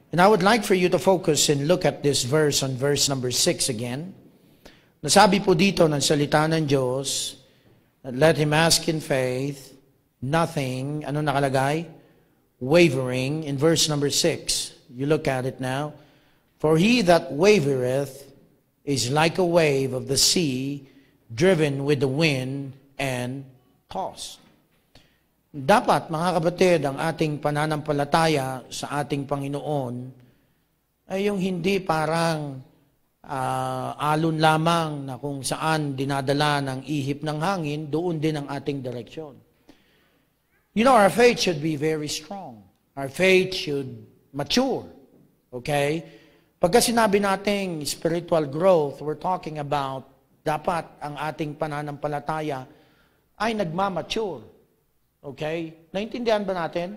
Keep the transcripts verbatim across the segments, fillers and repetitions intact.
And I would like for you to focus and look at this verse on verse number six again. Nasabi po dito ng salita ng Diyos, let him ask in faith, nothing, ano nakalagay? Wavering, in verse number six. You look at it now. For he that wavereth is like a wave of the sea, driven with the wind and tossed. Dapat, mga kapatid, ang ating pananampalataya sa ating Panginoon ay yung hindi parang uh, alon lamang na kung saan dinadala ng ihip ng hangin, doon din ang ating direksyon. You know, our faith should be very strong. Our faith should mature. Okay? Pagka sinabi nating spiritual growth, we're talking about dapat ang ating pananampalataya ay nagmamature. Okay? Naintindihan ba natin?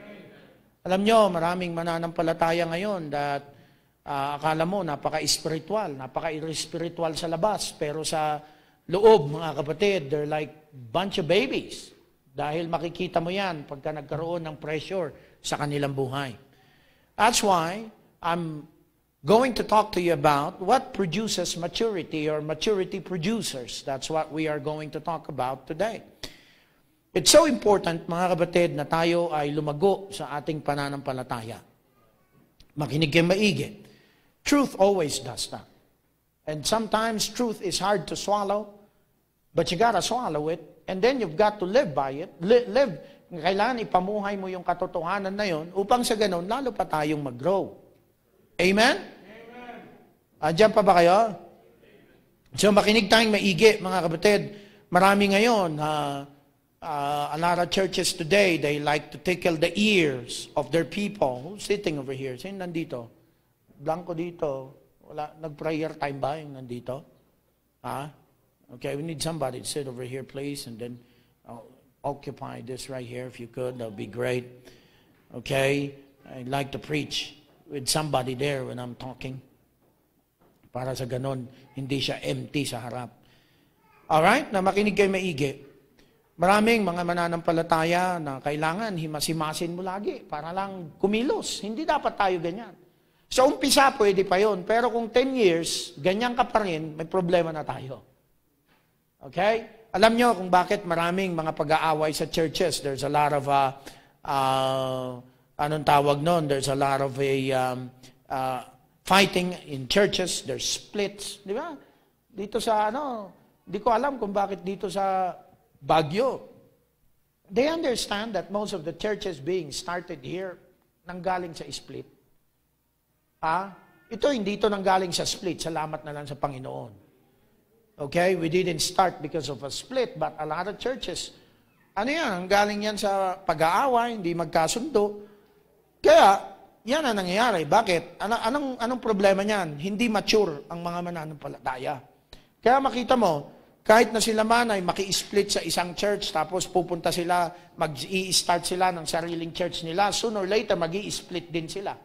Alam nyo, maraming mananampalataya ngayon that uh, akala mo napaka-spiritual, napaka-irrespiritual sa labas, pero sa loob, mga kapatid, they're like bunch of babies. Dahil makikita mo yan pagka nagkaroon ng pressure sa kanilang buhay. That's why I'm going to talk to you about what produces maturity or maturity producers. That's what we are going to talk about today. It's so important, mga kapatid, na tayo ay lumago sa ating pananampalataya. Makinig kayo maigi. Truth always does that. And sometimes truth is hard to swallow, but you gotta swallow it, and then you've got to live by it. Li- live, kailangan ipamuhay mo yung katotohanan na yon upang sa ganun, lalo pa tayong mag-grow. Amen? Amen. Andiyan pa ba kayo? So makinig tayong maigi, mga kapatid. Marami ngayon, uh, uh, a lot of churches today, they like to tickle the ears of their people. Who's sitting over here? Sino nandito? Blanco dito. Wala, nag-prayer time ba yung nandito? Ha? Okay, we need somebody to sit over here, please, and then uh, occupy this right here if you could. That would be great. Okay? I'd like to preach with somebody there when I'm talking. Para sa ganon, hindi siya empty sa harap. Alright? Na makinig kayo maigi. Maraming mga mananampalataya na kailangan himasimasin mo lagi para lang kumilos. Hindi dapat tayo ganyan. Sa umpisa, pwede pa yun. Pero kung ten years, ganyan ka pa rin, may problema na tayo. Okay? Alam nyo kung bakit maraming mga pag-aaway sa churches. There's a lot of, uh, uh, anong tawag nun? There's a lot of a, um, uh, fighting in churches. There's splits. Di ba? Dito sa, ano, di ko alam kung bakit dito sa Baguio. They understand that most of the churches being started here nanggaling sa split. Ah? Ito, hindi ito nanggaling sa split. Salamat na lang sa Panginoon. Okay, we didn't start because of a split, but a lot of churches, ano yan, ang galing yan sa pag-aaway, hindi magkasundo. Kaya, yan ang nangyayari. Bakit? Ano, anong, anong problema niyan? Hindi mature ang mga mananampalataya. Kaya makita mo, kahit na sila man ay maki-split sa isang church, tapos pupunta sila, mag-i-start sila ng sariling church nila, sooner or later, mag-i-split din sila.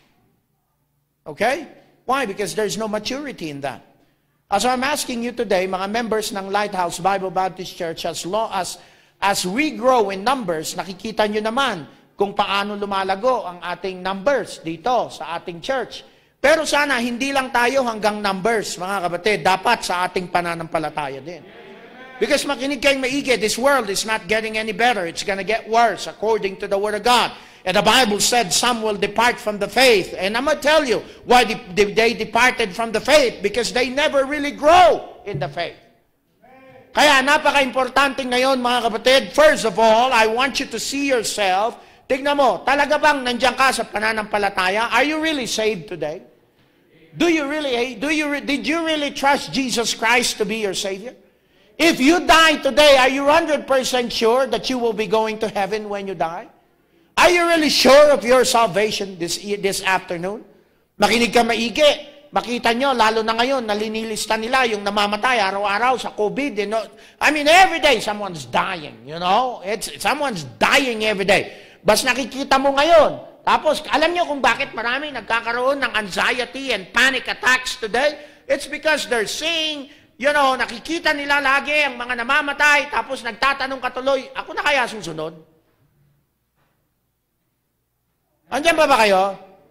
Okay? Why? Because there's no maturity in that. So I'm asking you today, mga members ng Lighthouse Bible Baptist Church, as long as, as we grow in numbers, nakikita nyo naman kung paano lumalago ang ating numbers dito sa ating church. Pero sana hindi lang tayo hanggang numbers, mga kapatid, dapat sa ating pananampalataya din. Because makinig kayong maigi, this world is not getting any better. It's gonna get worse according to the Word of God. And the Bible said some will depart from the faith. And I'm going to tell you why they, they departed from the faith. Because they never really grow in the faith. Kaya napaka-importante ngayon, mga kapatid. First of all, I want you to see yourself. Tignan mo, talaga bang nandiyan ka sa pananampalataya? Are you really saved today? Do you really, do you, did you really trust Jesus Christ to be your Savior? If you die today, are you one hundred percent sure that you will be going to heaven when you die? Are you really sure of your salvation this, this afternoon? Makinig ka maigi. Makita nyo, lalo na ngayon, nalinilista nila yung namamatay araw-araw sa COVID. You know? I mean, every day, someone's dying, you know? It's, someone's dying every day. Bas nakikita mo ngayon. Tapos, alam nyo kung bakit marami nagkakaroon ng anxiety and panic attacks today? It's because they're seeing, you know, nakikita nila lagi ang mga namamatay, tapos nagtatanong katuloy, ako na kaya susunod? Andiyan ba ba kayo?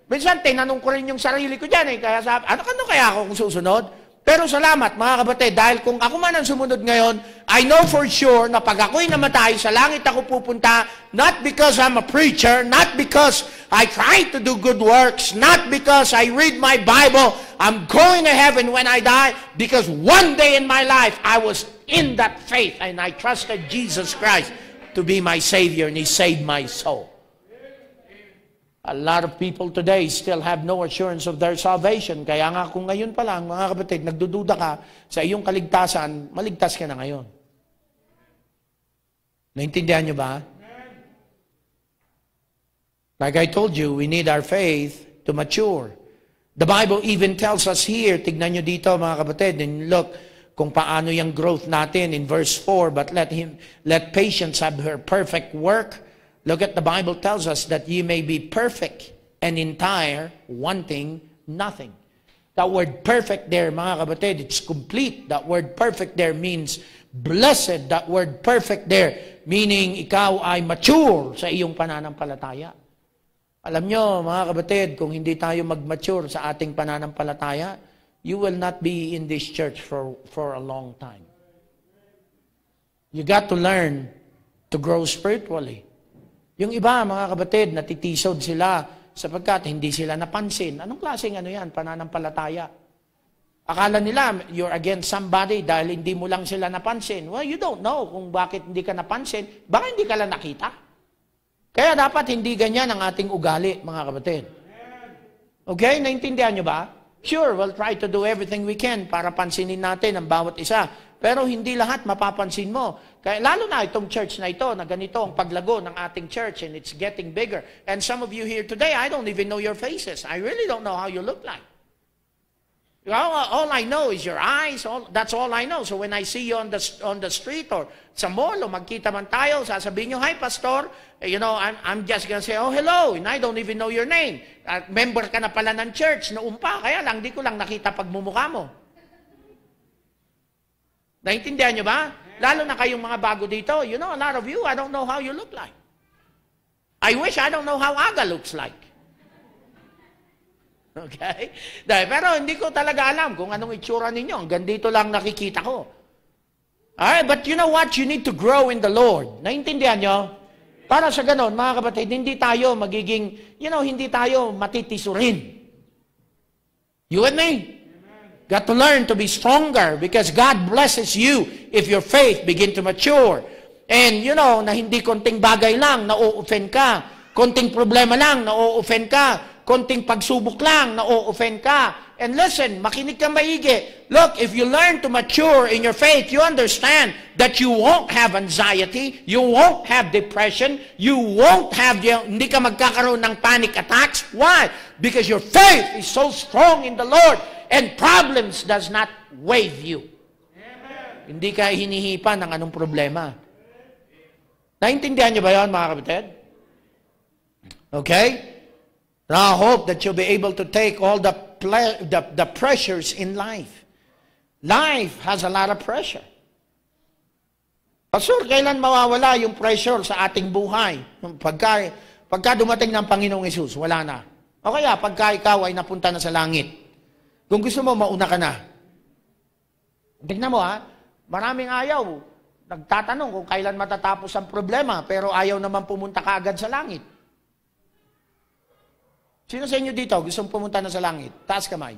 Minsan, tinanong ko rin yung sarili ko dyan eh. Kaya sabi, ano, ano kaya ako kung susunod? Pero salamat mga kapatid, dahil kung ako man ang sumunod ngayon, I know for sure na pag ako'y namatay, sa langit ako pupunta, not because I'm a preacher, not because I try to do good works, not because I read my Bible, I'm going to heaven when I die, because one day in my life, I was in that faith and I trusted Jesus Christ to be my Savior and He saved my soul. A lot of people today still have no assurance of their salvation. Kaya nga kung ngayon pa lang, mga kapatid, nagdududa ka sa iyong kaligtasan, maligtas ka na ngayon. Naintindihan niyo ba? Like I told you, we need our faith to mature. The Bible even tells us here, tignan niyo dito mga kapatid, and look kung paano yung growth natin in verse four, but let him, let patience have her perfect work. Look at the Bible tells us that ye may be perfect and entire, wanting nothing. That word perfect there, mga kapatid, it's complete. That word perfect there means blessed. That word perfect there, meaning ikaw ay mature sa iyong pananampalataya. Alam nyo, mga kapatid, kung hindi tayo mag-mature sa ating pananampalataya, you will not be in this church for, for a long time. You got to learn to grow spiritually. Yung iba, mga kapatid, natitisod sila sapagkat hindi sila napansin. Anong klaseng ano yan? Pananampalataya. Akala nila you're against somebody dahil hindi mo lang sila napansin. Well, you don't know kung bakit hindi ka napansin. Baka hindi ka lang nakita. Kaya dapat hindi ganyan ang ating ugali, mga kapatid. Okay? Naintindihan nyo ba? Sure, we'll try to do everything we can para pansinin natin ang bawat isa. Pero hindi lahat mapapansin mo. Kaya lalo na itong church na ito, na ganito ang paglago ng ating church and it's getting bigger. And some of you here today, I don't even know your faces. I really don't know how you look like. All, all I know is your eyes. All, that's all I know. So when I see you on the, on the street or sa mall o magkita man tayo, sasabihin nyo, hi pastor, you know, I'm, I'm just gonna say, oh hello, and I don't even know your name. Uh, member ka na pala ng church, noong pa, kaya lang, di ko lang nakita pagmumukha mo. Naintindihan nyo ba? Lalo na kayong mga bago dito. You know, a lot of you, I don't know how you look like. I wish I don't know how Aga looks like. Okay? Dahil, pero hindi ko talaga alam kung anong itsura ninyo. Hanggang dito lang nakikita ko. Alright, but you know what? You need to grow in the Lord. Naintindihan nyo? Para sa ganon, mga kapatid, hindi tayo magiging, you know, hindi tayo matitisurin. You with me? Got to learn to be stronger because God blesses you if your faith begin to mature. And you know, na hindi konting bagay lang, na-o-offend ka. Konting problema lang, na-o-offend ka. Konting pagsubok lang, na-o-offend ka. And listen, makinig ka maigi. Look, if you learn to mature in your faith, you understand that you won't have anxiety, you won't have depression, you won't have, hindi ka magkakaroon ng panic attacks. Why? Because your faith is so strong in the Lord. And problems does not wave you. Amen. Hindi ka hinihipan ng anong problema. Naintindihan niyo ba yun, mga kapatid? Okay? Now, I hope that you'll be able to take all the, the, the pressures in life. Life has a lot of pressure. Pastor, kailan mawawala yung pressure sa ating buhay? Pagka, pagka dumating ng Panginoong Hesus, wala na. O kaya, pagka ikaw ay napunta na sa langit, kung gusto mo, mauna ka na. Tignan mo ha, maraming ayaw. Nagtatanong kung kailan matatapos ang problema, pero ayaw naman pumunta ka agad sa langit. Sino sa inyo dito gustong pumunta na sa langit? Taas kamay.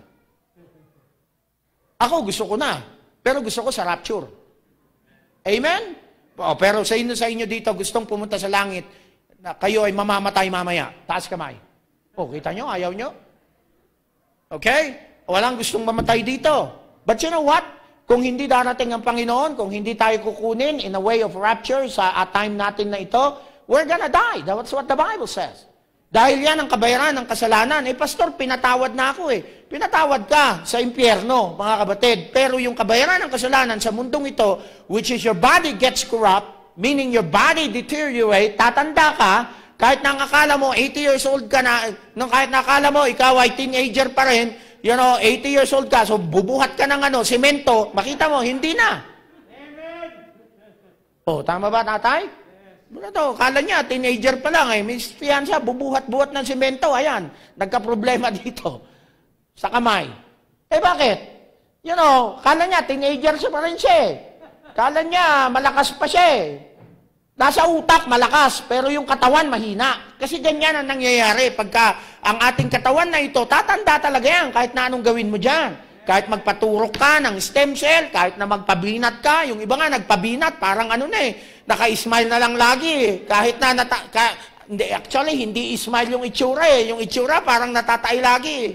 Ako, gusto ko na. Pero gusto ko sa rapture. Amen? O, pero sa inyo, sa inyo dito gustong pumunta sa langit, na kayo ay mamamatay mamaya. Taas kamay. O, kita nyo? Ayaw nyo? Okay? Walang gustong mamatay dito. But you know what? Kung hindi darating ang Panginoon, kung hindi tayo kukunin in a way of rapture sa uh, time natin na ito, we're gonna die. That's what the Bible says. Dahil yan ang kabayaran ng kasalanan. Eh, pastor, pinatawad na ako eh. Pinatawad ka sa impyerno, mga kapatid. Pero yung kabayaran ng kasalanan sa mundong ito, which is your body gets corrupt, meaning your body deteriorate, tatanda ka, kahit na akala mo, eighty years old ka na, nung kahit na akala mo, ikaw ay teenager pa rin, you know, eighty years old ka, so bubuhat ka ng ano, semento, makita mo, hindi na. Amen. Oh, tama ba, tatay? Yes. Ano to, kala niya, teenager pa lang eh. May fiyansa, bubuhat-buhat ng simento. Ayan, nagka-problema dito. Sa kamay. Eh bakit? You know, kala niya, teenager siya pa rin siya eh. Kala niya, malakas pa siya eh. Nasa utak, malakas, pero yung katawan, mahina. Kasi ganyan ang nangyayari. Pagka ang ating katawan na ito, tatanda talaga yan, kahit na anong gawin mo dyan. Kahit magpaturok ka ng stem cell, kahit na magpabinat ka, yung iba nga nagpabinat, parang ano na eh, naka-smile na lang lagi eh. Kahit na, nata ka, hindi, actually, hindi smile yung itsura eh. Yung itsura parang natatay lagi eh.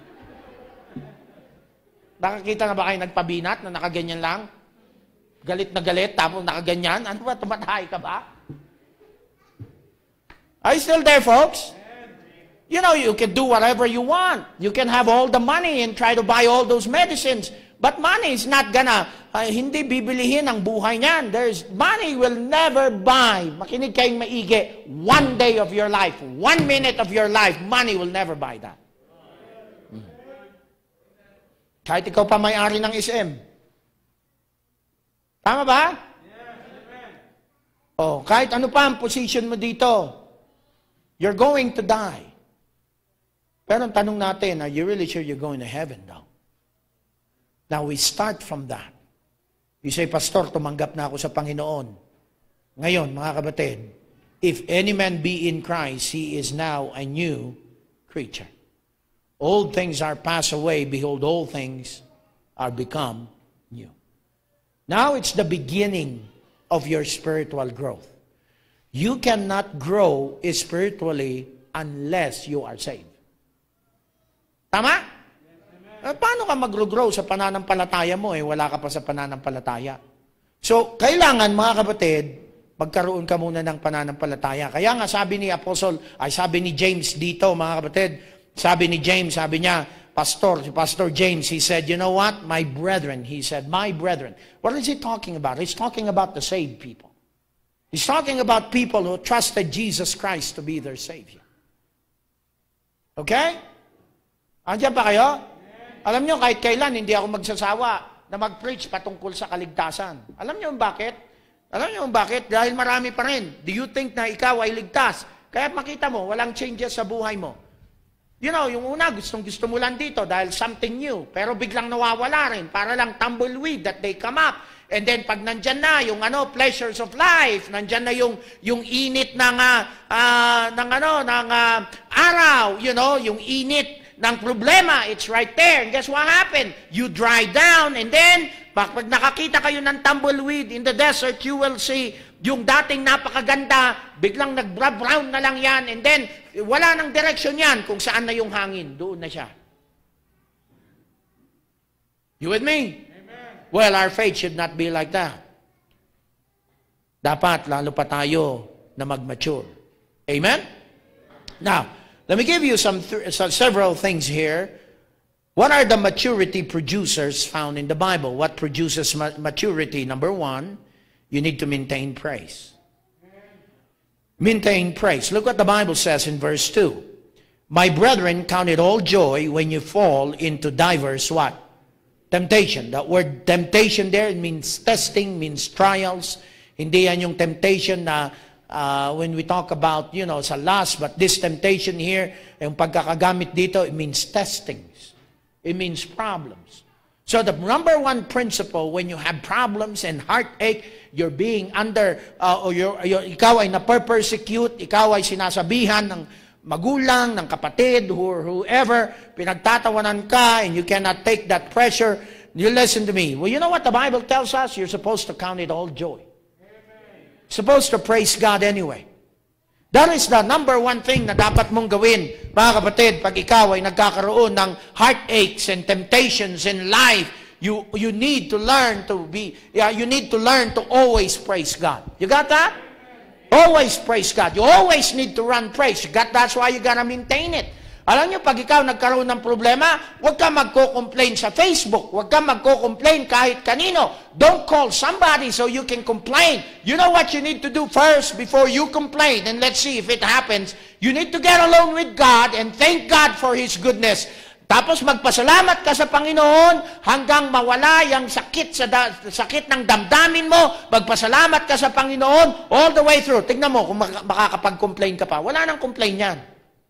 Nakakita na ba kayo nagpabinat na nakaganyan lang? Galit na galit, tapos nakaganyan? Ano ba, tumatay ka ba? Are you still there, folks? You know, you can do whatever you want. You can have all the money and try to buy all those medicines. But money is not gonna, uh, hindi bibilihin ang buhay niyan. There's, money will never buy, makinig kayong maigi, one day of your life, one minute of your life, money will never buy that. Hmm. Kahit ikaw pa may-ari ng S M. Tama ba? Oh, kahit ano pa ang position mo dito, you're going to die. Pero ang tanong natin, are you really sure you're going to heaven now? Now, we start from that. You say, Pastor, tumanggap na ako sa Panginoon. Ngayon, mga kapatid, if any man be in Christ, he is now a new creature. Old things are passed away. Behold, all things are become new. Now, it's the beginning of your spiritual growth. You cannot grow spiritually unless you are saved. Tama? Eh, paano ka mag-grow sa pananampalataya mo eh? Wala ka pa sa pananampalataya. So, kailangan mga kapatid, magkaroon ka muna ng pananampalataya. Kaya nga sabi ni Apostle, ay sabi ni James dito mga kapatid, sabi ni James, sabi niya, Pastor, si Pastor James, he said, you know what? My brethren, he said, my brethren. What is he talking about? He's talking about the saved people. He's talking about people who trusted Jesus Christ to be their Savior. Okay? Andiyan pa kayo? Alam niyo, kahit kailan, hindi ako magsasawa na mag-preach patungkol sa kaligtasan. Alam niyo bakit? Alam niyo bakit? Dahil marami pa rin. Do you think na ikaw ay ligtas? Kaya makita mo, walang changes sa buhay mo. You know, yung una, gustong-gusto mo lang dito dahil something new. Pero biglang nawawala rin. Para lang tumbleweed that they come up. And then pag nandyan na yung ano, pleasures of life, nandyan na yung yung init ng uh, uh, ng ano, ng uh, araw, you know, yung init ng problema, it's right there. And guess what happened? You dry down and then pag, pag nakakita kayo ng tumbleweed in the desert, you will see yung dating napakaganda, biglang nag-brown na lang yan and then wala nang direction yan kung saan na yung hangin. Doon na siya. You with me? Amen. Well, our faith should not be like that. Dapat lalo pa tayo na mag-mature. Amen? Now, let me give you some th several things here. What are the maturity producers found in the Bible? What produces ma maturity? Number one, you need to maintain praise. Maintain praise. Look what the Bible says in verse two. My brethren, count it all joy when you fall into diverse what? Temptation. That word temptation there, it means testing, means trials. Hindi yan yung temptation na Uh, when we talk about, you know, sa lust, but this temptation here, yung pagkakagamit dito, it means testings. It means problems. So the number one principle when you have problems and heartache, you're being under, uh, or you're, you're, ikaw ay na-persecute, ikaw ay sinasabihan ng magulang, ng kapatid, or whoever, pinagtatawanan ka, and you cannot take that pressure, you listen to me. Well, you know what the Bible tells us? You're supposed to count it all joy. Supposed to praise God anyway. That is the number one thing na dapat mong gawin, mga kapatid, pag ikaw ay nagkakaroon ng heartaches and temptations in life. You you need to learn to be, yeah, you need to learn to always praise God. You got that? Always praise God. You always need to run praise. You got, that's why you gotta maintain it. Alam niyo, pag ikaw nagkaroon ng problema, huwag ka magko-complain sa Facebook. Huwag ka magko-complain kahit kanino. Don't call somebody so you can complain. You know what you need to do first before you complain? And let's see if it happens. You need to get alone with God and thank God for His goodness. Tapos magpasalamat ka sa Panginoon hanggang mawala yung sakit sa da, sakit ng damdamin mo. Magpasalamat ka sa Panginoon all the way through. Tingnan mo kung makakapag-complain ka pa. Wala nang complain yan.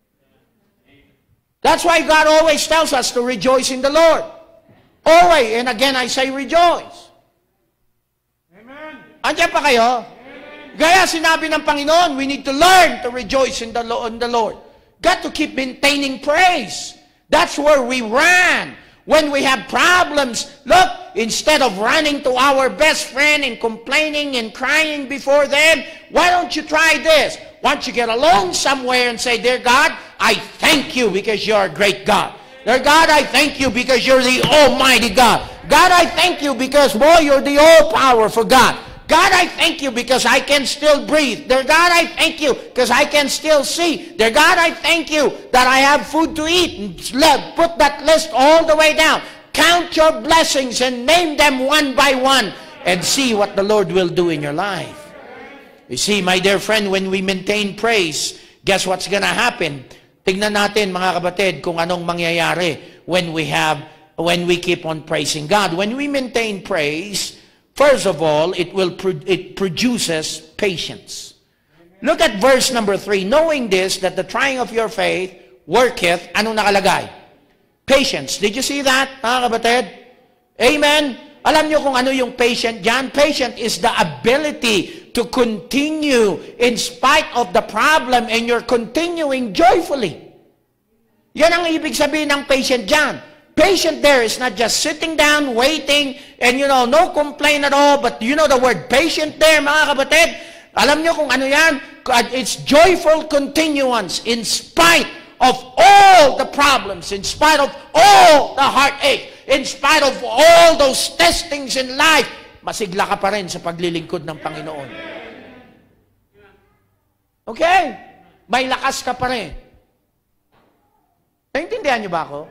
That's why God always tells us to rejoice in the Lord. Always. And again, I say rejoice. Amen. Andiyan pa kayo? Amen. Gaya sinabi ng Panginoon, we need to learn to rejoice in the, in the Lord. Got to keep maintaining praise. That's where we run. When we have problems, look, instead of running to our best friend and complaining and crying before them, why don't you try this? Why don't you get alone somewhere and say, Dear God, I thank you because you're a great God. Dear God, I thank you because you're the Almighty God. God, I thank you because, boy, you're the all-powerful God. God, I thank you because I can still breathe. Dear God, I thank you because I can still see. Dear God, I thank you that I have food to eat. And put that list all the way down. Count your blessings and name them one by one and see what the Lord will do in your life. You see, my dear friend, when we maintain praise, guess what's gonna happen? Tignan natin, mga kabatid, kung anong mangyayari when we have, when we keep on praising God. When we maintain praise, first of all, it will it produces patience. Look at verse number three. Knowing this, that the trying of your faith worketh, anong nakalagay? Patience. Did you see that, mga kabatid? Amen? Alam nyo kung ano yung patient dyan? Patient is the ability to continue in spite of the problem and you're continuing joyfully. Yan ang ibig sabihin ng patient dyan. Patient there is not just sitting down, waiting, and you know, no complaint at all, but you know the word patient there, mga kabatid? Alam nyo kung ano yan? It's joyful continuance in spite of all the problems, in spite of all the heartache, in spite of all those testings in life, masigla ka pa rin sa paglilingkod ng Panginoon. Okay? May lakas ka pa rin. Naintindihan niyo ba ako?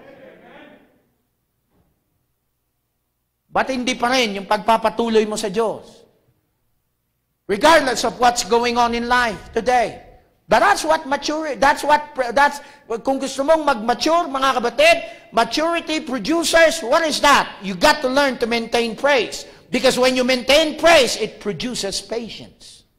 Ba't hindi pa rin yung pagpapatuloy mo sa Diyos? Regardless of what's going on in life today. But that's what maturity, that's what, that's, kung gusto mong mag-mature, mga kabatid, maturity producers, what is that? You got to learn to maintain praise. Because when you maintain praise, it produces patience.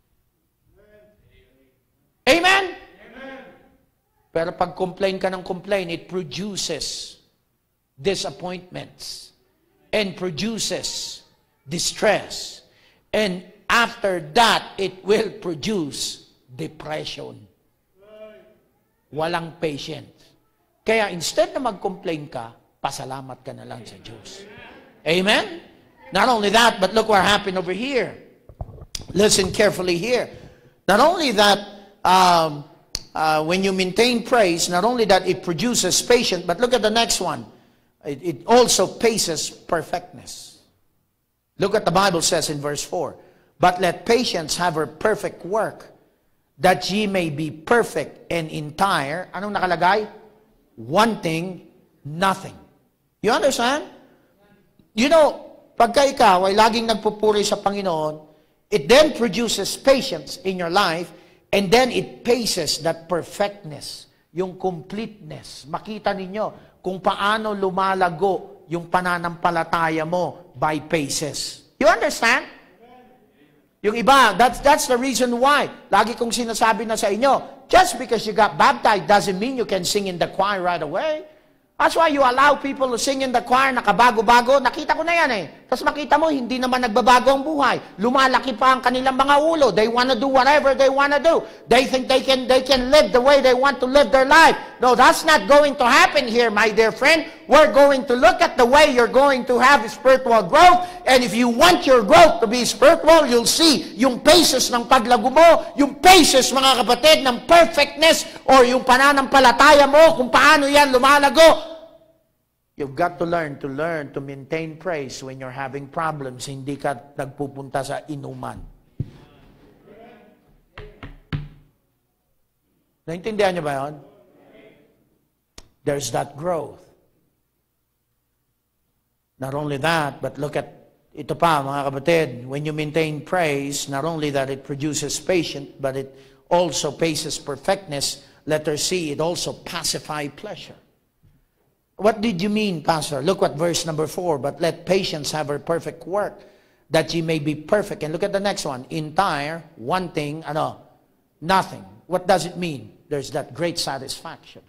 Amen? Amen. Pero pag complain ka ng complain, it produces disappointments. And produces distress. And after that, it will produce depression. Walang patience. Kaya instead na mag-complain ka, pasalamat ka na lang sa Diyos. Amen? Not only that, but look what happened over here. Listen carefully here. Not only that, um, uh, when you maintain praise, not only that it produces patience, but look at the next one. It, it also paces perfectness. Look what the Bible says in verse four. But let patience have her perfect work, that ye may be perfect and entire. Anong nakalagay? Wanting nothing. You understand? You know, pagka ikaw ay laging nagpupuri sa Panginoon, it then produces patience in your life, and then it paces that perfectness, yung completeness. Makita ninyo kung paano lumalago yung pananampalataya mo by paces. You understand? Yung iba, that's, that's the reason why. Lagi kong sinasabi na sa inyo, just because you got baptized doesn't mean you can sing in the choir right away. That's why you allow people to sing in the choir, nakabago-bago. Nakita ko na yan eh. Tapos makita mo, hindi naman nagbabago ang buhay. Lumalaki pa ang kanilang mga ulo. They want to do whatever they want to do. They think they can, they can live the way they want to live their life. No, that's not going to happen here, my dear friend. We're going to look at the way you're going to have spiritual growth. And if you want your growth to be spiritual, you'll see yung paces ng paglago mo, yung paces, mga kapatid, ng perfectness or yung pananampalataya mo, kung paano yan lumalago. You've got to learn to learn to maintain praise when you're having problems. Hindi ka nagpupunta sa inuman. Naintindihan niyo ba yun? There's that growth. Not only that, but look at ito pa, mga kapatid. When you maintain praise, not only that it produces patience, but it also paces perfectness. Letter C, it also pacifies pleasure. What did you mean, Pastor? Look at verse number four. But let patience have her perfect work, that ye may be perfect. And look at the next one. Entire, wanting, ano, nothing. What does it mean? There's that great satisfaction.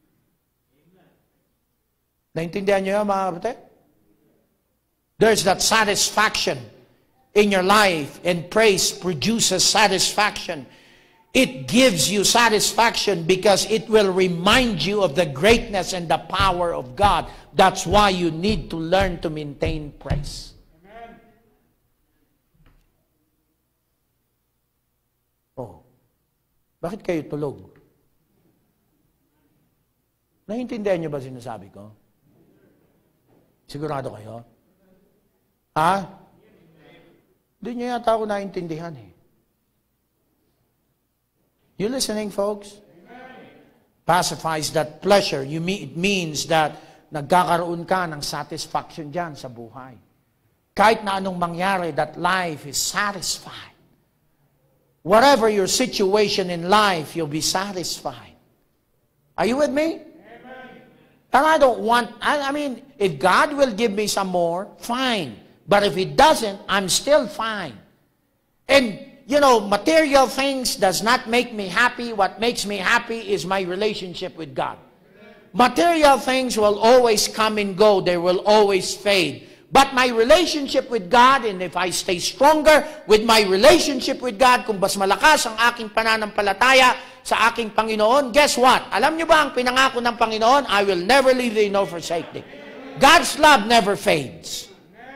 Naintindihan niyo yan, mga kapatid? There's that satisfaction in your life, and praise produces satisfaction. It gives you satisfaction because it will remind you of the greatness and the power of God. That's why you need to learn to maintain praise. Amen. Oh, bakit kayo tulog? Naiintindihan niyo ba sinasabi ko? Sigurado kayo? Ha? Hindi niyo yata ako naiintindihan eh. You listening, folks? Pacifies that pleasure. You mean, it means that nagkakaroon ka ng satisfaction dyan sa buhay. Kahit na anong mangyari, that life is satisfied. Whatever your situation in life, you'll be satisfied. Are you with me? And I don't want, I, I mean, if God will give me some more, fine. But if He doesn't, I'm still fine. And, you know, material things does not make me happy. What makes me happy is my relationship with God. Material things will always come and go. They will always fade. But my relationship with God, and if I stay stronger with my relationship with God, kung mas malakas ang aking pananampalataya sa aking Panginoon, guess what? Alam niyo ba ang pinangako ng Panginoon? I will never leave thee nor forsake thee. God's love never fades.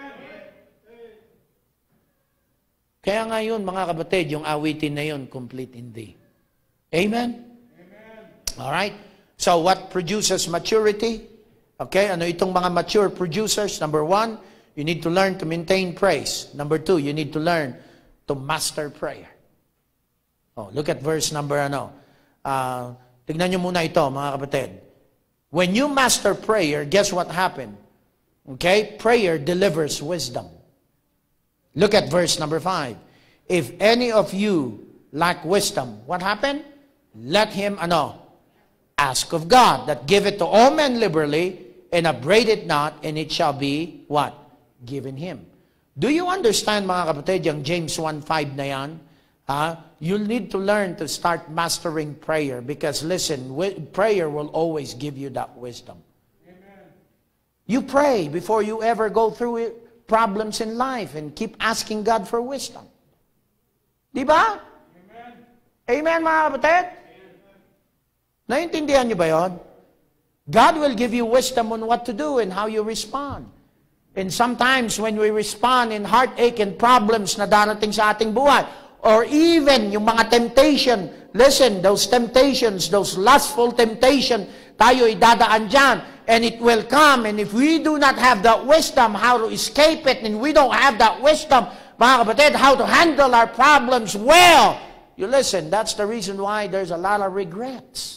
Kaya ngayon, mga kapatid, yung awitin na yun, complete in thee. Amen? Amen. Alright? So, what produces maturity? Okay, ano itong mga mature producers? Number one, you need to learn to maintain praise. Number two, you need to learn to master prayer. Oh, look at verse number ano. Uh, tignan nyo muna ito, mga kapatid. When you master prayer, guess what happened? Okay, prayer delivers wisdom. Look at verse number five. If any of you lack wisdom, what happened? Let him, ano, ask of God, that giveth to all men liberally, and upbraid it not, and it shall be, what? Given him. Do you understand, mga kapatid, yung James one five na yan? Uh, you'll need to learn to start mastering prayer, because listen, prayer will always give you that wisdom. Amen. You pray before you ever go through it, problems in life, and keep asking God for wisdom. Di ba? Amen. Amen, mga kapatid? Naintindihan niyo ba yun? God will give you wisdom on what to do and how you respond. And sometimes when we respond in heartache and problems na darating sa ating buhay, or even yung mga temptation, listen, those temptations, those lustful temptation, tayo idadaan dyan, and it will come, and if we do not have that wisdom how to escape it, and we don't have that wisdom, mga kapatid, how to handle our problems well, you listen, that's the reason why there's a lot of regrets.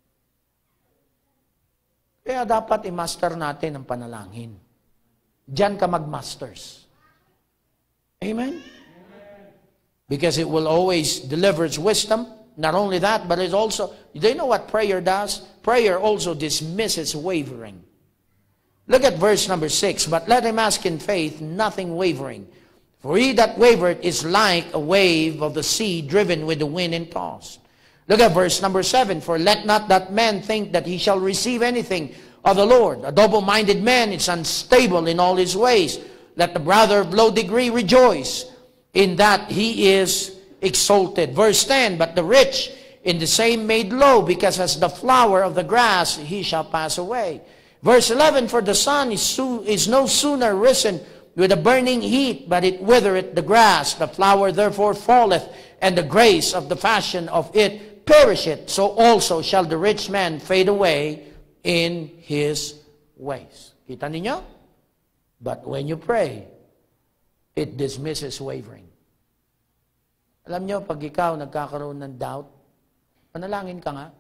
Kaya dapat i-master natin ang panalangin. Diyan ka mag-masters. Amen? Because it will always delivers wisdom. Not only that, but it also, do you know what prayer does? Prayer also dismisses wavering. Look at verse number six. But let him ask in faith, nothing wavering. For he that wavered is like a wave of the sea driven with the wind and tossed. Look at verse number seven. For let not that man think that he shall receive anything of the Lord. A double-minded man is unstable in all his ways. Let the brother of low degree rejoice in that he is exalted. Verse ten. But the rich in the same made low, because as the flower of the grass he shall pass away. Verse eleven. For the sun is, so, is no sooner risen with a burning heat, but it withereth the grass. The flower therefore falleth, and the grace of the fashion of it perisheth. So also shall the rich man fade away in his ways. Kita ninyo? But when you pray, it dismisses wavering. Alam nyo, pag ikaw nagkakaroon ng doubt, manalangin ka nga.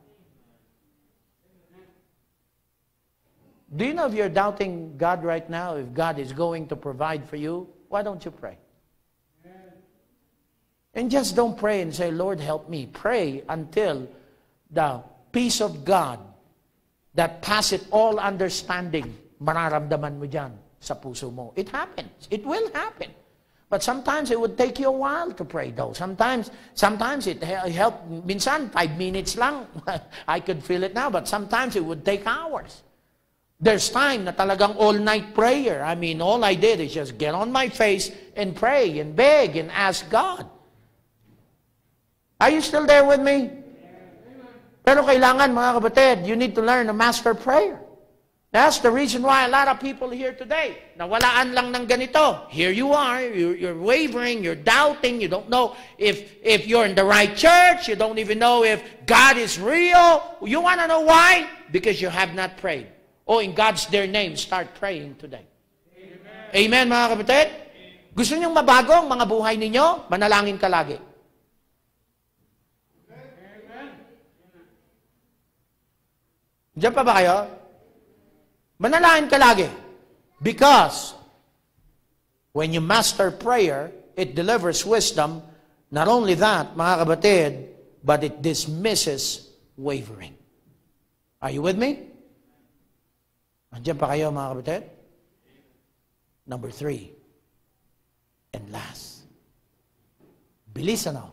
Do you know if you're doubting God right now, if God is going to provide for you, why don't you pray? And just don't pray and say, Lord, help me. Pray until the peace of God that passeth all understanding, mararamdaman mo dyan sa puso mo. It happens. It will happen. But sometimes it would take you a while to pray though. Sometimes, sometimes it help. Minsan, five minutes lang. I could feel it now, but sometimes it would take hours. There's time na talagang all-night prayer. I mean, all I did is just get on my face and pray and beg and ask God. Are you still there with me? Pero kailangan, mga kapatid, you need to learn a master prayer. That's the reason why a lot of people here today, nawalaan lang ng ganito. Here you are, you're, you're wavering, you're doubting, you don't know if, if you're in the right church, you don't even know if God is real. You want to know why? Because you have not prayed. Oh, in God's dear name, start praying today. Amen, Amen mga kapatid? Gusto niyong mabago ang mga buhay ninyo? Manalangin ka lagi. Diyan pa ba kayo? Manalangin ka lagi. Because when you master prayer, it delivers wisdom. Not only that, mga kapatid, but it dismisses wavering. Are you with me? Andiyan pa kayo, mga kapatid? Number three. And last. Bilis ano?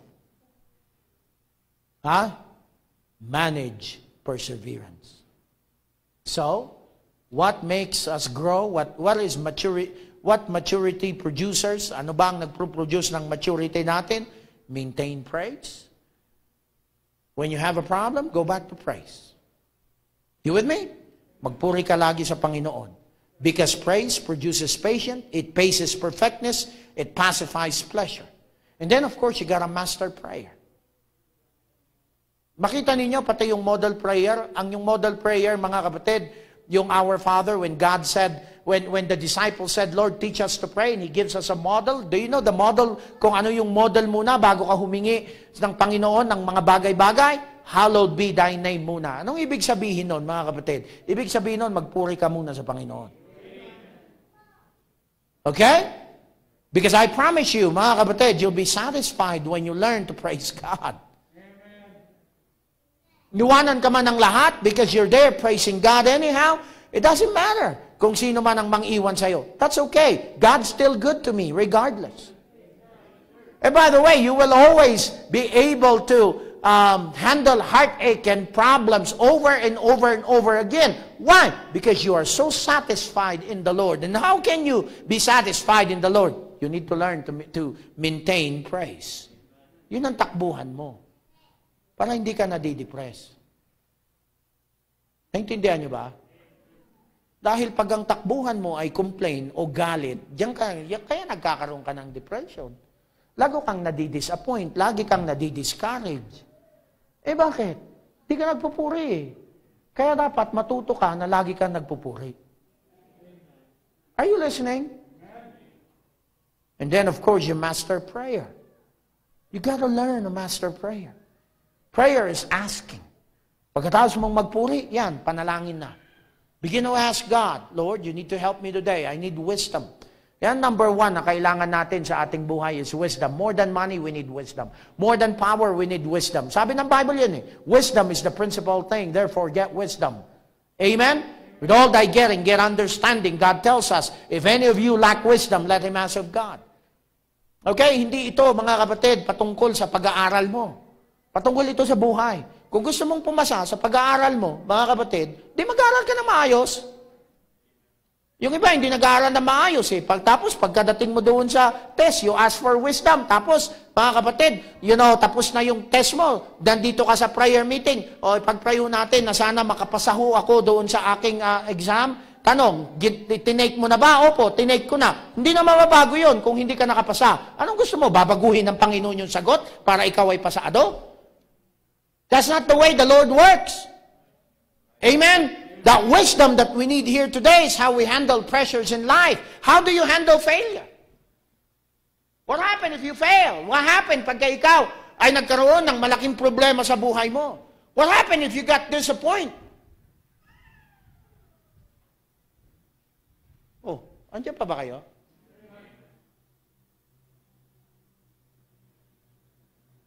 Ha? Manage perseverance. So, what makes us grow? What what is maturity? What maturity producers? Ano ba ang nagpo-produce ng maturity natin? Maintain praise. When you have a problem, go back to praise. You with me? Magpuri ka lagi sa Panginoon. Because praise produces patience, it paces perfectness, it pacifies pleasure. And then of course, you got a master prayer. Makita ninyo, pati yung model prayer, ang yung model prayer, mga kapatid, yung Our Father, when God said, when, when the disciples said, Lord, teach us to pray, and He gives us a model. Do you know the model, kung ano yung model muna, bago ka humingi ng Panginoon ng mga bagay-bagay? Hallowed be thy name muna. Anong ibig sabihin nun, mga kapatid? Ibig sabihin nun, magpuri ka muna sa Panginoon. Okay? Because I promise you, mga kapatid, you'll be satisfied when you learn to praise God. Niwanan ka man ng lahat because you're there praising God anyhow, it doesn't matter kung sino man ang mang-iwan sa'yo. That's okay. God's still good to me regardless. And by the way, you will always be able to um, handle heartache and problems over and over and over again. Why? Because you are so satisfied in the Lord. And how can you be satisfied in the Lord? You need to learn to, to maintain praise. Yun ang takbuhan mo. Para hindi ka nadidepress. Naintindihan niyo ba? Dahil pag ang takbuhan mo ay complain o galit, diyan ka, kaya nagkakaroon ka ng depression. Lago kang nadidisappoint, lagi kang nadidiscourage. Eh bakit? Hindi ka nagpupuri eh. Kaya dapat matuto ka na lagi kang nagpupuri. Are you listening? And then of course, you master prayer. You gotta learn a master prayer. Prayer is asking. Pagkatapos mong magpuri, yan, panalangin na. Begin to ask God, Lord, you need to help me today. I need wisdom. Yan, number one na kailangan natin sa ating buhay is wisdom. More than money, we need wisdom. More than power, we need wisdom. Sabi ng Bible yan eh, wisdom is the principal thing, therefore get wisdom. Amen? With all thy getting, get understanding. God tells us, if any of you lack wisdom, let him ask of God. Okay, hindi ito, mga kapatid, patungkol sa pag-aaral mo. Patungkol ito sa buhay. Kung gusto mong pumasa sa pag-aaral mo, mga kapatid, di mag-aaral ka na maayos. Yung iba, hindi nag-aaral na maayos eh. Pag, tapos, pagkadating mo doon sa test, you ask for wisdom. Tapos, mga kapatid, you know, tapos na yung test mo. Nandito ka sa prayer meeting. O, pag-prayo natin na sana makapasaho ako doon sa aking uh, exam. Tanong, tinake mo na ba? Opo, tinake ko na. Hindi na mababago yun kung hindi ka nakapasa. Anong gusto mo? Babaguhin ng Panginoon yung sagot para ikaw ay pasado? That's not the way the Lord works. Amen? That wisdom that we need here today is how we handle pressures in life. How do you handle failure? What happened if you fail? What happened pagka ikaw ay nagkaroon ng malaking problema sa buhay mo? What happened if you got disappointed? Oh, andiyan pa ba kayo?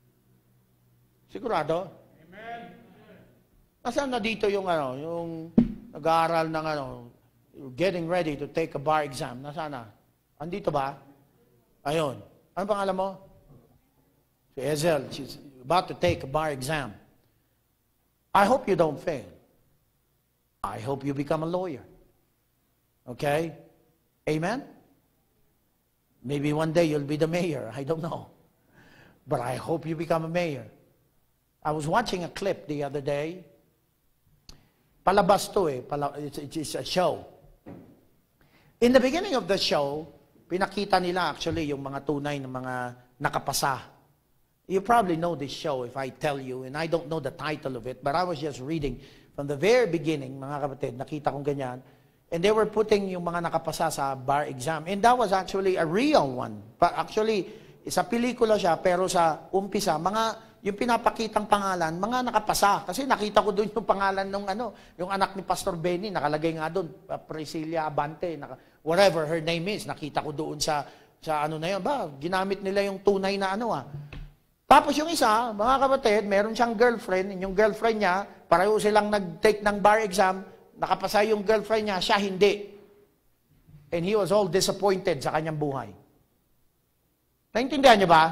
Sigurado? Amen. Nasaan na dito yung ano, yung nag-aaral ng ano, getting ready to take a bar exam. Nasaan na? Andito ba? Ayun. Ano pangalan mo? Si Ezel. She's about to take a bar exam. I hope you don't fail. I hope you become a lawyer. Okay? Amen? Maybe one day you'll be the mayor. I don't know. But I hope you become a mayor. I was watching a clip the other day. Palabas to eh. Pala, it's, it's a show. In the beginning of the show, pinakita nila actually yung mga tunay na mga nakapasa. You probably know this show if I tell you, and I don't know the title of it, but I was just reading from the very beginning, mga kapatid, nakita kong ganyan, and they were putting yung mga nakapasa sa bar exam, and that was actually a real one. But actually, sa pelikula siya, pero sa umpisa, mga yung pinapakitang pangalan, mga nakapasa. Kasi nakita ko doon yung pangalan ng ano, yung anak ni Pastor Benny, nakalagay nga doon, Priscilla Abante, naka, whatever her name is, nakita ko doon sa, sa ano na yun. Ba, ginamit nila yung tunay na ano ah. Tapos yung isa, mga kapatid, meron siyang girlfriend, yung girlfriend niya, pareho silang nag-take ng bar exam, nakapasa yung girlfriend niya, siya hindi. And he was all disappointed sa kanyang buhay. Naintindihan niyo ba?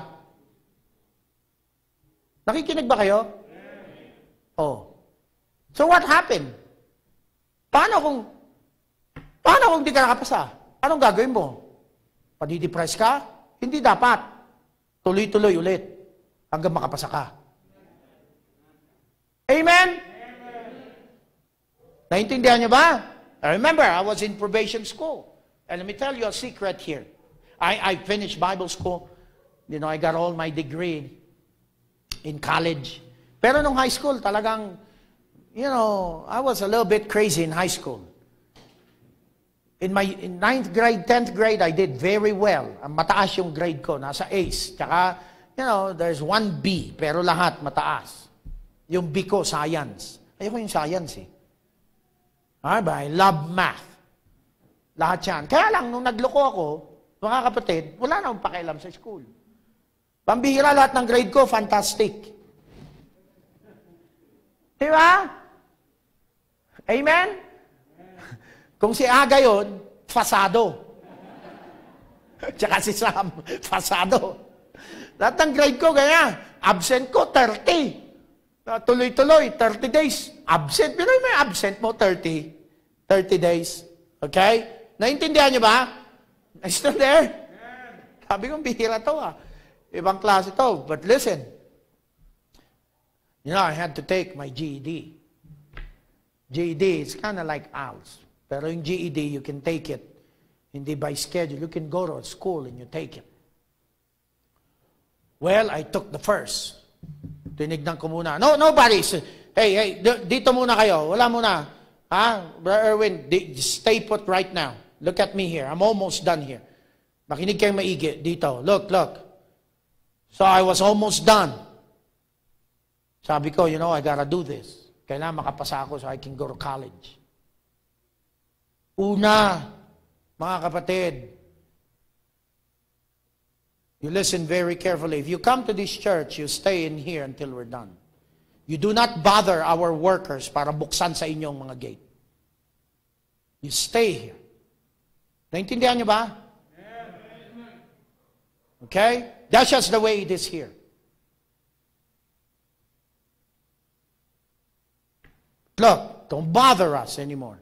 Nakikinig ba kayo? Oh. So what happened? Paano kung, paano kung di ka nakapasa? Anong gagawin mo? Padidepress ka? Hindi dapat. Tuloy-tuloy ulit hanggang makapasa ka. Amen? Naintindihan niyo ba? I remember, I was in probation school. And let me tell you a secret here. I, I finished Bible school. You know, I got all my degree in college. Pero nung high school, talagang, you know, I was a little bit crazy in high school. In my in ninth grade, tenth grade, I did very well. Mataas yung grade ko, nasa Ace. Tsaka, you know, there's one B, pero lahat mataas. Yung B ko, science. Ayoko yung science eh. Alright, I love math. Lahat yan. Kaya lang, nung nagloko ako, mga kapatid, wala na akong pakialam sa school. Pambihira lahat ng grade ko, fantastic. Di ba? Amen? Kung si Aga yun, fasado. Tsaka si Sam, fasado. Lahat ng grade ko, kaya, absent ko, thirty. Tuloy-tuloy, thirty days. Absent. Pero may absent mo, thirty. thirty days. Okay? Naintindihan niyo ba? I'm still there? Sabi kong bihira to ah. Ibang klase to. But listen. You know, I had to take my G E D. G E D is kind of like A L S. Pero yung G E D, you can take it. Hindi by schedule. You can go to a school and you take it. Well, I took the first. Tinignan ko muna. No, nobody. Hey, hey, dito muna kayo. Wala muna. Ha? Brother Erwin, stay put right now. Look at me here. I'm almost done here. Makinig kayong maigi. Dito. Look, look. So I was almost done. Sabi ko, you know, I gotta do this. Kailangan makapasa ako so I can go to college. Una, mga kapatid, you listen very carefully. If you come to this church, you stay in here until we're done. You do not bother our workers para buksan sa inyong mga gate. You stay here. Naintindihan niyo ba? Okay? That's just the way it is here. Look, don't bother us anymore.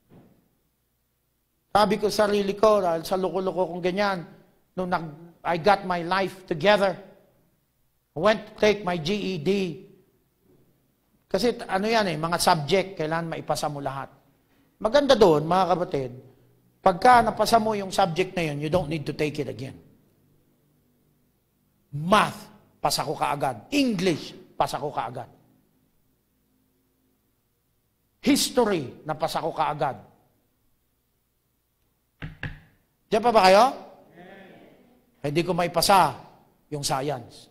Sabi ko sarili ko, dahil sa loko-loko kong ganyan, nung nag, I got my life together, I went to take my G E D. Kasi ano yan eh, mga subject, kailangan maipasa mo lahat. Maganda doon, mga kapatid, pagka napasa mo yung subject na yun, you don't need to take it again. Math, pasa ko kaagad. English, pasa ko kaagad. History, napasa ko kaagad. Diyan pa ba kayo? Hindi ko maipasa yung science.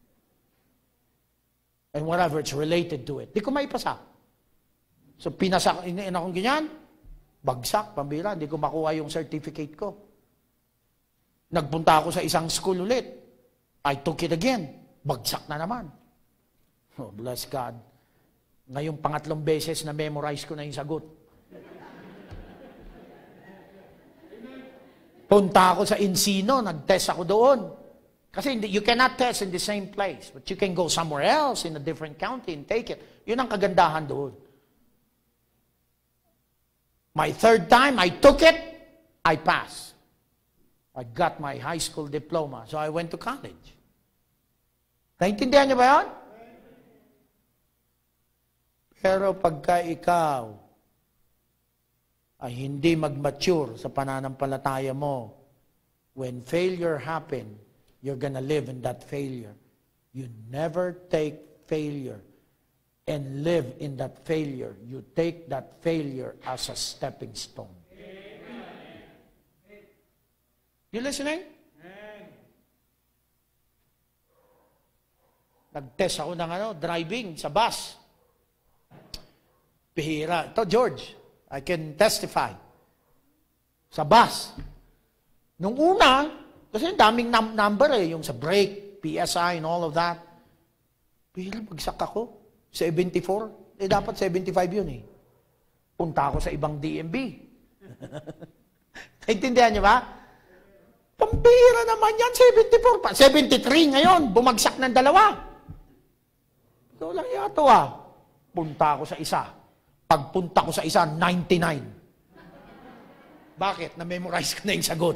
And whatever it's related to it. Hindi ko maipasa. So, pinasa, ina akong ganyan, bagsak, pambira, hindi ko makuha yung certificate ko. Nagpunta ako sa isang school ulit. I took it again. Bagsak na naman. Oh, bless God. Ngayong pangatlong beses na memorize ko na yung sagot. Punta ako sa Encino, nag-test ako doon. Kasi you cannot test in the same place, but you can go somewhere else in a different county and take it. Yun ang kagandahan doon. My third time, I took it, I passed. I got my high school diploma, so I went to college. Naintindihan niyo ba yun? Pero pagka ikaw ay hindi mag-mature sa pananampalataya mo, when failure happen, you're gonna live in that failure. You never take failure and live in that failure. You take that failure as a stepping stone. You listening? Nag-test ako ng ano, driving sa bus. Pihira. Ito, George, I can testify. Sa bus. Nung una, kasi daming num- number eh, yung sa brake, P S I, and all of that. Pihira, bagsak ako. seventy-four. Eh, dapat seventy-five yun eh. Punta ako sa ibang D M B. Naintindihan niyo ba? Pambira naman yan, seventy-four. Pa. seventy-three ngayon, bumagsak ng dalawa. Ito lang yato ah. Punta ako sa isa. Pagpunta ko sa isa, ninety-nine. Bakit? Na-memorize ko na yung sagot.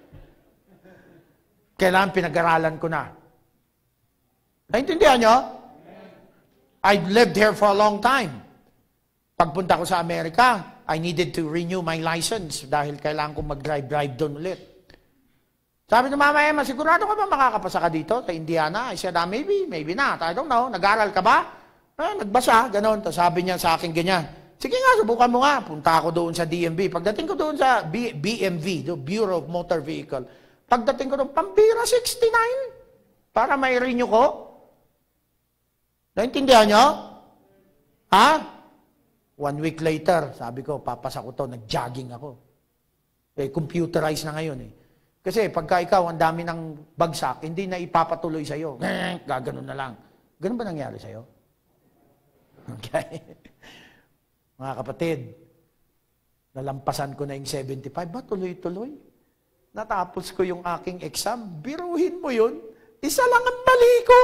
Kailangan pinag-aralan ko na. Naintindihan nyo? I've lived here for a long time. Pagpunta ko sa Amerika, I needed to renew my license dahil kailangan ko mag-drive-drive doon ulit. Sabi ng Mama Emma, sigurado ka ba makakapasa ka dito sa Indiana? I said, ah, maybe, maybe not. I don't know. Nag-aral ka ba? Ah, nagbasa, ganon. Tapos sabi niya sa akin ganyan, sige nga, subukan mo nga. Punta ako doon sa D M V. Pagdating ko doon sa B- BMV, the Bureau of Motor Vehicle, pagdating ko doon, pambira sixty-nine. Para may renew ko. Naintindihan nyo? Ha? One week later, sabi ko, papasa ko to, nag-jogging ako. Eh, computerized na ngayon eh. Kasi pagka ikaw, ang dami ng bagsak, hindi na ipapatuloy sa'yo. Gaganon na lang. Ganun ba nangyari sa'yo? Okay. Mga kapatid, nalampasan ko na yung seventy-five. Ba, tuloy-tuloy? Natapos ko yung aking exam. Biruhin mo yun. Isa lang ang mali ko.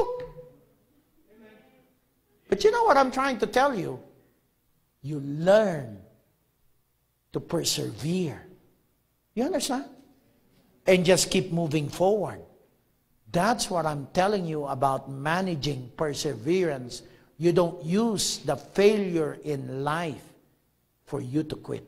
But you know what I'm trying to tell you? You learn to persevere. You understand? And just keep moving forward. That's what I'm telling you about managing perseverance. You don't use the failure in life for you to quit.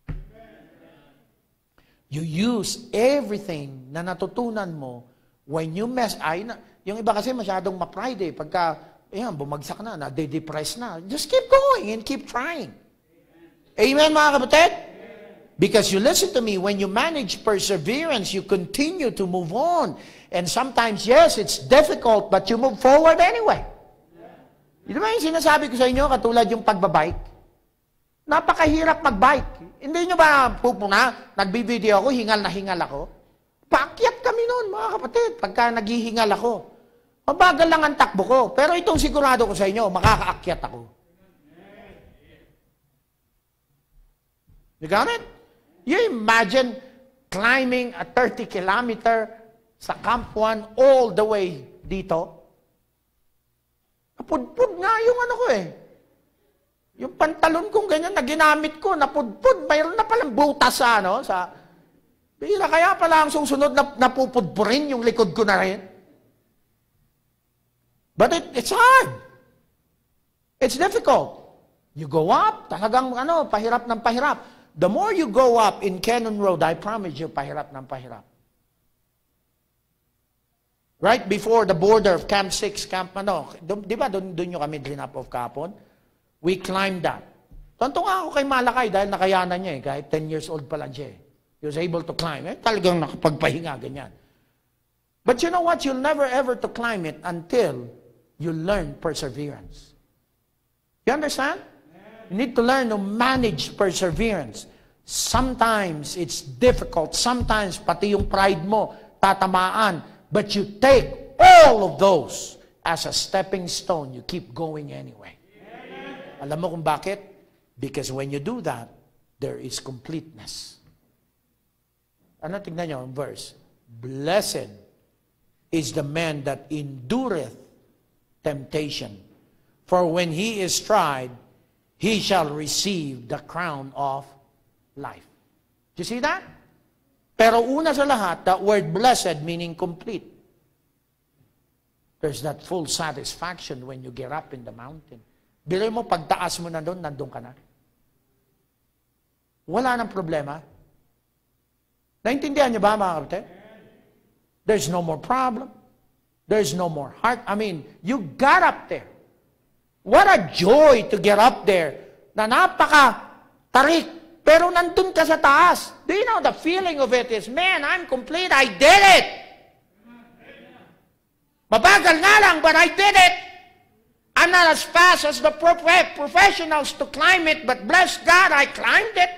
You use everything na natutunan mo when you mess. Ay, na, yung iba kasi masyadong ma-pride eh. Pagka, ayan, bumagsak na, na-depress na. Just keep going and keep trying. Amen, mga kapatid? Because you listen to me, when you manage perseverance, you continue to move on. And sometimes, yes, it's difficult, but you move forward anyway. Di ba yung sinasabi ko sa inyo, katulad yung pagbabike? Napakahirap magbike. Hindi nyo ba pupuna? Nagbi-video ako, hingal na hingal ako. Paakyat kami noon, mga kapatid, pagka naghihingal ako. Mabagal lang ang takbo ko. Pero itong sigurado ko sa inyo, makakaakyat ako. You got it? You imagine climbing a thirty kilometer sa Camp one all the way dito? Napudpud nga yung ano ko eh. Yung pantalon kong ganyan na ginamit ko, napudpud. Mayroon na palang butas sa ano, sa... Bira, kaya pala ang susunod na napupudpurin yung likod ko na rin. But it, it's hard. It's difficult. You go up, talagang ano, pahirap ng pahirap. The more you go up in Cannon Road, I promise you, pahirap ng pahirap. Right before the border of Camp six, Camp ano, di ba doon nyo kami drinap of kapon? We climbed that. Tonto nga ako kay Malakay dahil nakayanan niya eh, kahit ten years old pa lang siya eh. He was able to climb. Eh, talagang nakapagpahinga, ganyan. But you know what? You'll never ever to climb it until you learn perseverance. You understand? You need to learn to manage perseverance. Sometimes it's difficult. Sometimes pati yung pride mo tatamaan. But you take all of those as a stepping stone. You keep going anyway. Alam mo kung bakit? Because when you do that, there is completeness. Ano, tignan nyo ang verse. Blessed is the man that endureth temptation. For when he is tried, he shall receive the crown of life. Do you see that? Pero una sa lahat, that word blessed meaning complete. There's that full satisfaction when you get up in the mountain. Bilay mo, pagtaas mo na doon, nandun ka na. Wala nang problema. Naintindihan niyo ba, mga kapatid? There's no more problem. There's no more heart. I mean, you got up there. What a joy to get up there na napaka-tarik. Pero nandun ka sa taas. Do you know the feeling of it is, man, I'm complete. I did it. Mabagal nga lang, but I did it. I'm not as fast as the prof professionals to climb it, but bless God, I climbed it.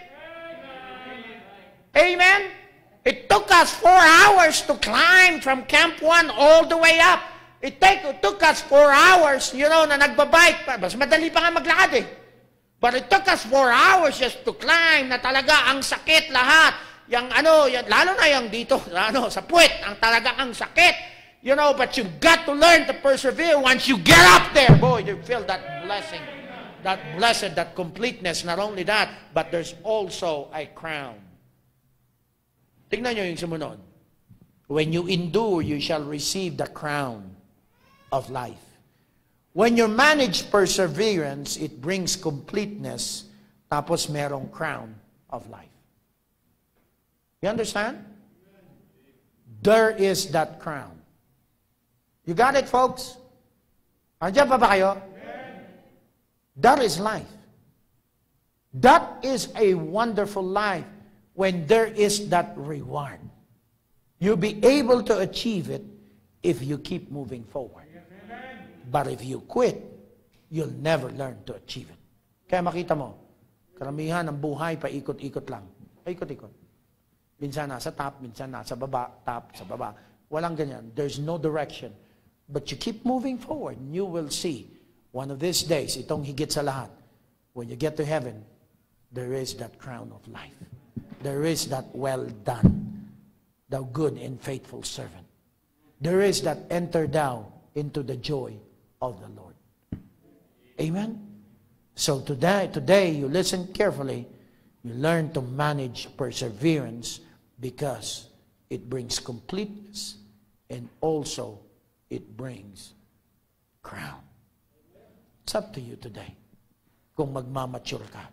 Amen? It took us four hours to climb from Camp one all the way up. It, take, it took us four hours, you know, na nagbabike. Mas madali pa nga maglakad eh. But it took us four hours just to climb, na talaga ang sakit lahat. Yang ano, yang, lalo na yung dito, ano, sa puwet, ang talaga ang sakit. You know, but you got to learn to persevere. Once you get up there, boy, you feel that blessing, that blessed, that completeness. Not only that, but there's also a crown. Tingnan nyo yung sumunod. When you endure, you shall receive the crown of life. When you manage perseverance, it brings completeness, tapos merong crown of life. You understand? There is that crown. You got it, folks? Andiyan pa ba kayo? That is life. That is a wonderful life when there is that reward. You'll be able to achieve it if you keep moving forward. But if you quit, you'll never learn to achieve it. Kaya makita mo, karamihan ng buhay, paikot-ikot lang. Paikot-ikot. Minsan nasa top, minsan nasa baba, top, sa baba. Walang ganyan. There's no direction. But you keep moving forward, and you will see, one of these days, itong higit sa lahat, when you get to heaven, there is that crown of life. There is that well done, thou good and faithful servant. There is that enter thou into the joy of the Lord. Amen? So today, today you listen carefully, you learn to manage perseverance because it brings completeness and also it brings crown. It's up to you today kung magmamature ka.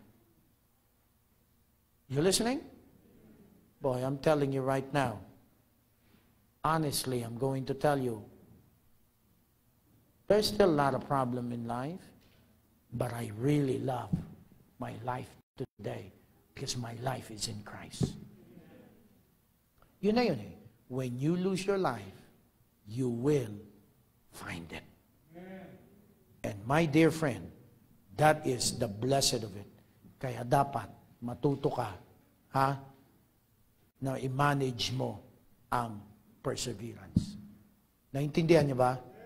You listening? Boy, I'm telling you right now, honestly, I'm going to tell you, there's still a lot of problem in life, but I really love my life today because my life is in Christ. Yun na yun eh. When you lose your life, you will find it. And my dear friend, that is the blessed of it. Kaya dapat matuto ka, ha, na i-manage mo ang perseverance. Naintindihan niyo ba?